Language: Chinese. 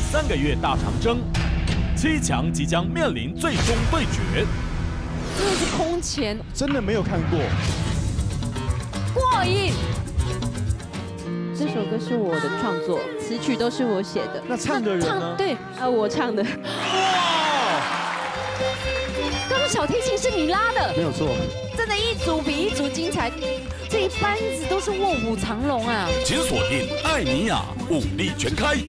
3个月大长征，7强即将面临最终对决。 真的是空前， 真的没有看过。 过瘾。这首歌是我的创作，词曲都是我写的。 那唱的人呢？ 对，我唱的。 哇！ 刚刚小提琴是你拉的， 没有错。 真的，一组比一组精彩，这一班子都是卧虎藏龙啊！ 请锁定艾尼亚武力全开。